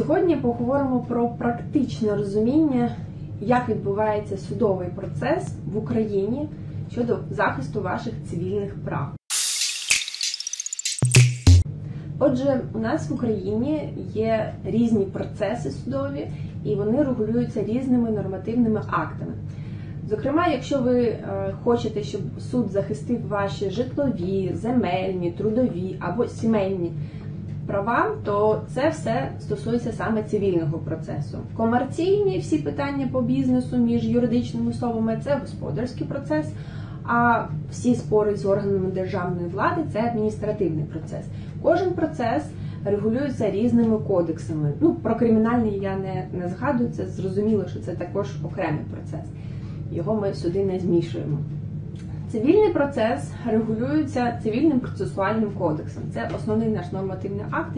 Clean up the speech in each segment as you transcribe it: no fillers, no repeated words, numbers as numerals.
Сьогодні поговоримо про практичне розуміння, як відбувається судовий процес в Україні щодо захисту ваших цивільних прав. Отже, у нас в Україні є різні процеси судові, і вони регулюються різними нормативними актами. Зокрема, якщо ви хочете, щоб суд захистив ваші житлові, земельні, трудові або сімейні права, то це все стосується саме цивільного процесу. Комерційні всі питання по бізнесу між юридичними особами – це господарський процес, а всі спори з органами державної влади – це адміністративний процес. Кожен процес регулюється різними кодексами. Про кримінальний я не згадую, це зрозуміло, що це також окремий процес. Його ми сюди не змішуємо. Цивільний процес регулюється цивільним процесуальним кодексом. Це основний наш нормативний акт,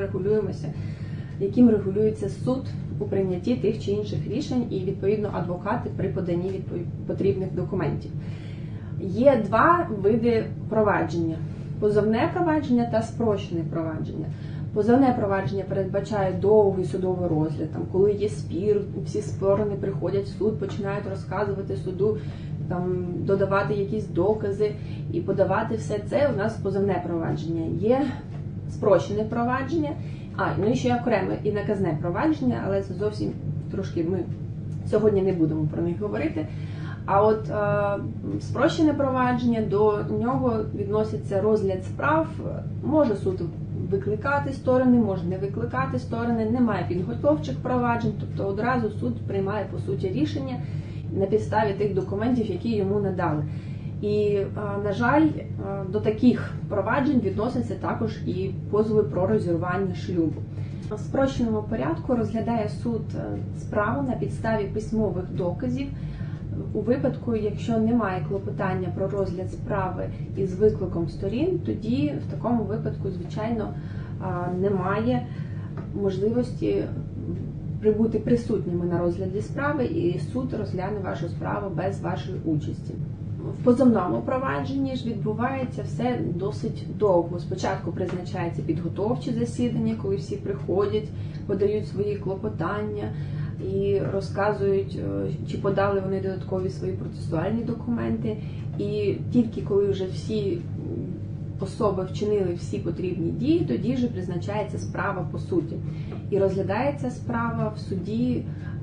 яким регулюється суд у прийнятті тих чи інших рішень і, відповідно, адвокати при поданні потрібних документів. Є два види провадження – позовне провадження та спрощене провадження. Позовне провадження передбачає довгий судовий розгляд, коли є спір, всі сторони приходять в суд, починають розказувати суду, додавати якісь докази і подавати все це. У нас позовне провадження. Є спрощене провадження, і ще окреме і наказне провадження, але це зовсім трошки ми сьогодні не будемо про них говорити. А от спрощене провадження, до нього відноситься розгляд справ, може суд викликати сторони, може не викликати сторони, немає підготовчих проваджень, тобто одразу суд приймає, по суті, рішення на підставі тих документів, які йому надали. І, на жаль, до таких проваджень відносяться також і позови про розірвання шлюбу. В спрощеному порядку розглядає суд справу на підставі письмових доказів. У випадку, якщо немає клопотання про розгляд справи із викликом сторін, тоді в такому випадку, звичайно, немає можливості бути присутніми на розгляді справи, і суд розгляне вашу справу без вашої участі. В позовному провадженні ж відбувається все досить довго. Спочатку призначається підготовчі засідання, коли всі приходять, подають свої клопотання і розказують, чи подали вони додаткові свої процесуальні документи. І тільки коли вже всі особи вчинили всі потрібні дії, тоді вже призначається справа по суті. І розглядається справа в суді,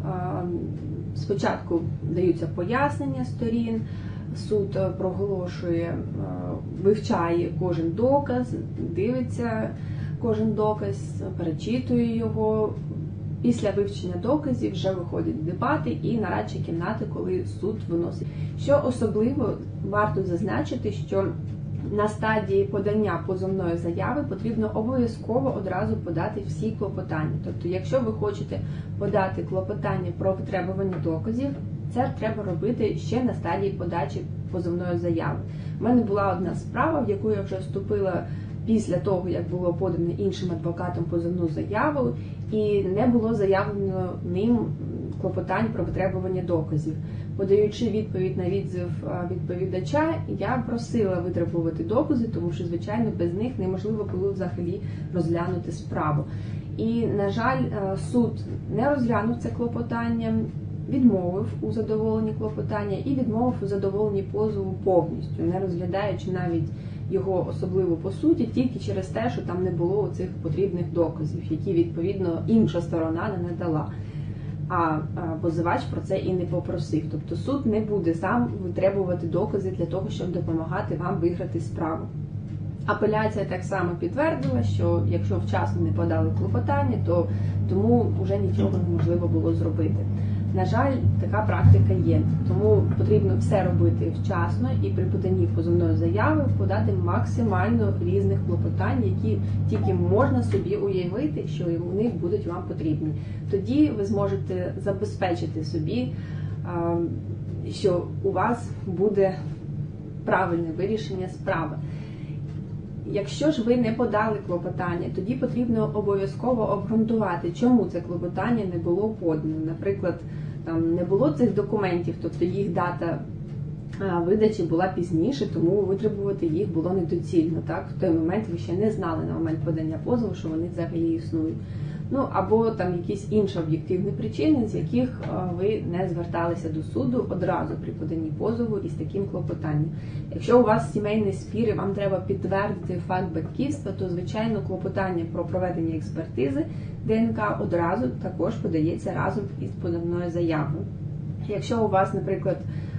спочатку даються пояснення сторін, суд проголошує, вивчає кожен доказ, дивиться кожен доказ, перечитує його. Після вивчення доказів вже виходять дебати і нарадчі кімнати, коли суд виносить. Що особливо варто зазначити, що на стадії подання позовної заяви потрібно обов'язково одразу подати всі клопотання. Тобто, якщо ви хочете подати клопотання про витребування доказів, це треба робити ще на стадії подачі позовної заяви. У мене була одна справа, в яку я вже вступила після того, як було подано іншим адвокатом позовну заяву, і не було заявлено ним клопотань про витребування доказів. Подаючи відповідь на відзив відповідача, я просила витребувати докази, тому що, звичайно, без них неможливо було взагалі розглянути справу. І, на жаль, суд не розглянув це клопотання, відмовив у задоволенні клопотання і відмовив у задоволенні позову повністю, не розглядаючи навіть його особливо по суті, тільки через те, що там не було цих потрібних доказів, які, відповідно, інша сторона не надала. А позивач про це і не попросив. Тобто суд не буде сам витребувати докази для того, щоб допомагати вам виграти справу. Апеляція так само підтвердила, що якщо вчасно не подали клопотання, то тому вже нічого неможливо було зробити. На жаль, така практика є. Тому потрібно все робити вчасно і при поданні позовної заяви подати максимально різних клопотань, які тільки можна собі уявити, що вони будуть вам потрібні. Тоді ви зможете забезпечити собі, що у вас буде правильне вирішення справи. Якщо ж ви не подали клопотання, тоді потрібно обов'язково обґрунтувати, чому це клопотання не було подано. Наприклад, там не було цих документів, тобто їх дата видачі була пізніше, тому витребувати їх було недоцільно. Так? В той момент ви ще не знали на момент подання позову, що вони взагалі існують. ну або там якісь інші об'єктивні причини, з яких ви не зверталися до суду одразу при поданні позову із таким клопотанням. Якщо у вас сімейний спір і вам треба підтвердити факт батьківства, то звичайно клопотання про проведення експертизи ДНК одразу також подається разом із позовною заявою. Якщо у вас, наприклад,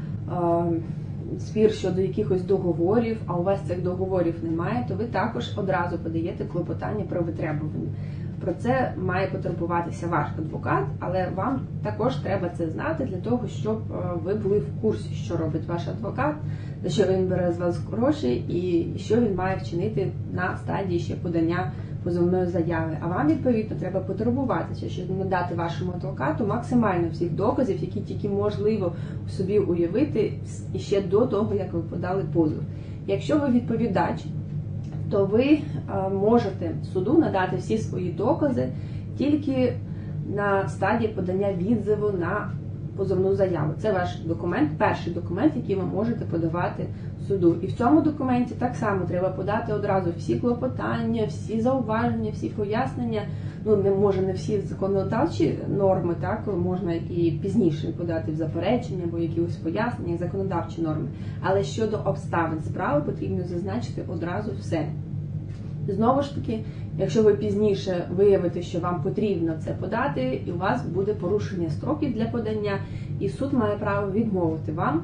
спір щодо якихось договорів, а у вас цих договорів немає, то ви також одразу подаєте клопотання про витребування. Про це має потурбуватися ваш адвокат, але вам також треба це знати для того, щоб ви були в курсі, що робить ваш адвокат, за що він бере з вас гроші і що він має вчинити на стадії ще подання позовної заяви. А вам, відповідно, треба потурбуватися, щоб надати вашому адвокату максимально всіх доказів, які тільки можливо собі уявити ще до того, як ви подали позов. Якщо ви відповідач, то ви можете суду надати всі свої докази тільки на стадії подання відзиву на позовну заяву. Це ваш документ, перший документ, який ви можете подавати суду. І в цьому документі так само треба подати одразу всі клопотання, всі зауваження, всі пояснення. Ну, не всі законодавчі норми, так, можна і пізніше подати в заперечення або якісь пояснення, законодавчі норми. Але щодо обставин справи потрібно зазначити одразу все. Знову ж таки, якщо ви пізніше виявите, що вам потрібно це подати, і у вас буде порушення строків для подання, і суд має право відмовити вам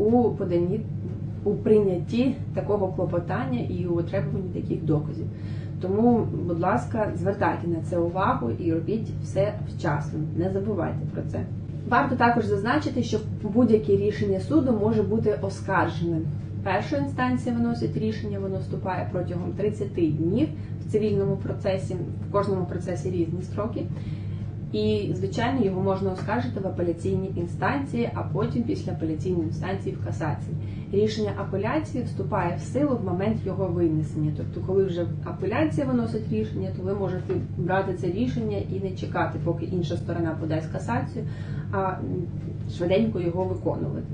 у прийнятті такого клопотання і у отриманні таких доказів. Тому, будь ласка, звертайте на це увагу і робіть все вчасно. Не забувайте про це. Варто також зазначити, що будь-яке рішення суду може бути оскарженим. Перша інстанція виносить рішення, воно вступає протягом 30 днів в цивільному процесі, в кожному процесі різні строки. І, звичайно, його можна оскаржити в апеляційній інстанції, а потім після апеляційної інстанції в касації. Рішення апеляції вступає в силу в момент його винесення. Тобто, коли вже апеляція виносить рішення, то ви можете брати це рішення і не чекати, поки інша сторона подасть касацію, а швиденько його виконувати.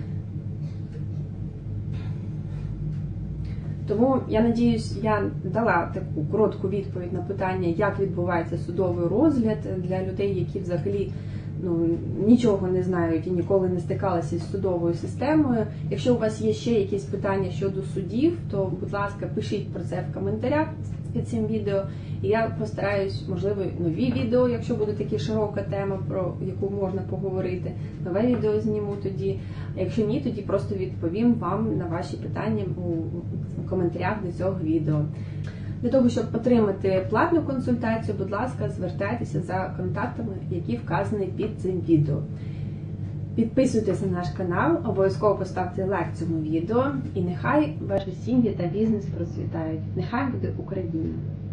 Тому, я надіюсь, я дала таку коротку відповідь на питання, як відбувається судовий розгляд для людей, які взагалі нічого не знають і ніколи не стикалися з судовою системою. Якщо у вас є ще якісь питання щодо судів, то, будь ласка, пишіть про це в коментарях під цим відео. І я постараюсь, можливо, нові відео, якщо буде така широка тема, про яку можна поговорити. Нове відео зніму тоді. А якщо ні, тоді просто відповім вам на ваші питання у коментарях до цього відео. Для того, щоб отримати платну консультацію, будь ласка, звертайтеся за контактами, які вказані під цим відео. Підписуйтесь на наш канал, обов'язково поставте лайк цьому відео, і нехай ваші сім'ї та бізнес процвітають. Нехай буде Україна!